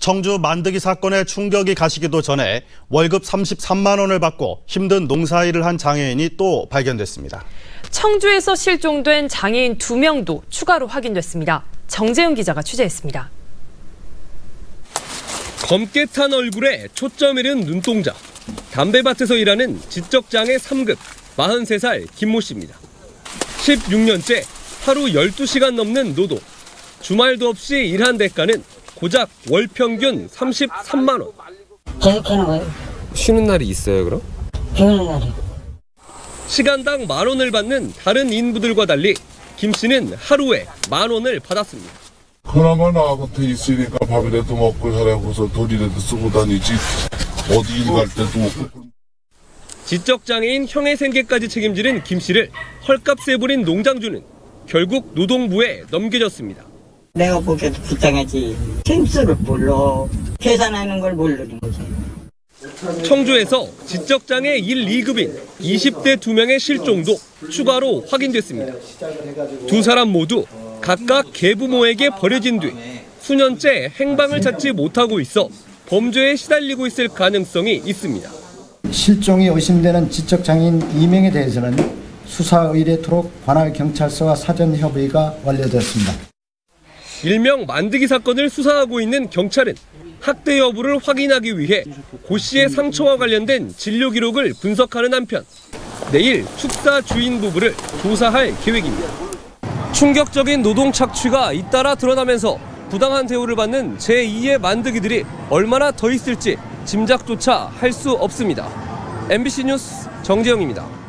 청주 만드기 사건의 충격이 가시기도 전에 월급 33만 원을 받고 힘든 농사일을 한 장애인이 또 발견됐습니다. 청주에서 실종된 장애인 2명도 추가로 확인됐습니다. 정재훈 기자가 취재했습니다. 검게 탄 얼굴에 초점 잃은 눈동자. 담배밭에서 일하는 지적장애 3급 43살 김모 씨입니다. 16년째 하루 12시간 넘는 노동. 주말도 없이 일한 대가는 고작 월 평균 33만 원. 계속 하는 거예요. 쉬는 날이 있어요, 그럼? 비 오는 날이. 시간당 10,000원을 받는 다른 인부들과 달리 김 씨는 하루에 10,000원을 받았습니다. 그나마 나 곁에 있으니까 밥이라도 먹고 살아고서 돈이라도 쓰고 다니지 어디 일 갈 때도 없고. 지적장애인 형의 생계까지 책임지는 김 씨를 헐값에 부린 농장주는 결국 노동부에 넘겨졌습니다. 내가 보기에도 불쌍하지. 점수를 몰라. 계산하는 걸 모르는 거지. 청주에서 지적장애 1, 2급인 20대 2명의 실종도 추가로 확인됐습니다. 두 사람 모두 각각 계부모에게 버려진 뒤 수년째 행방을 찾지 못하고 있어 범죄에 시달리고 있을 가능성이 있습니다. 실종이 의심되는 지적장애인 2명에 대해서는 수사 의뢰토록 관할 경찰서와 사전 협의가 완료됐습니다. 일명 만드기 사건을 수사하고 있는 경찰은 학대 여부를 확인하기 위해 고 씨의 상처와 관련된 진료 기록을 분석하는 한편 내일 축사 주인 부부를 조사할 계획입니다. 충격적인 노동 착취가 잇따라 드러나면서 부당한 대우를 받는 제2의 만드기들이 얼마나 더 있을지 짐작조차 할 수 없습니다. MBC 뉴스 정재영입니다.